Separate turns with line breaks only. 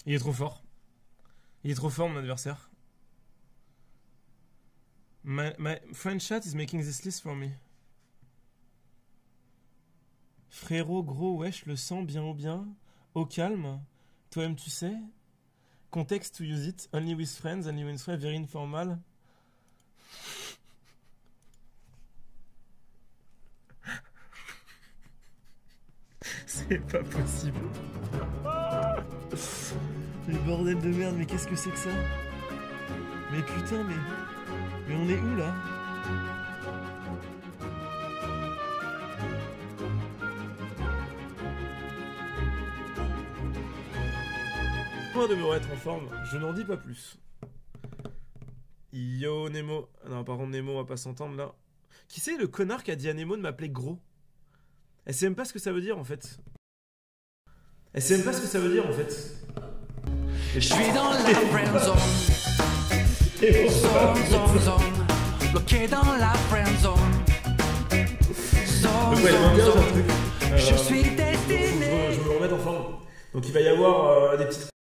Il est trop fort. Il est trop fort, mon adversaire. My friend chat is making this list for me. Frérot, gros, wesh, le sang, bien ou bien. Au calme. Toi-même, tu sais. Context to use it. Only with friends, only when friends, very informal. C'est pas possible. Mais bordel de merde, mais qu'est-ce que c'est que ça? Mais putain, mais on est où là? Moi de me remettre en forme, je n'en dis pas plus. Yo Nemo. Non, par contre Nemo, on va pas s'entendre là. Qui c'est le connard qui a dit à Nemo de m'appeler gros? Elle sait même pas ce que ça veut dire en fait. Elle sait même pas ce que ça veut dire en fait.
Je suis dans la friend zone. Zone. Bloqué dans la friend zone. Zone. Je suis destiné.
Je veux me remettre en forme. Donc il va y avoir des petites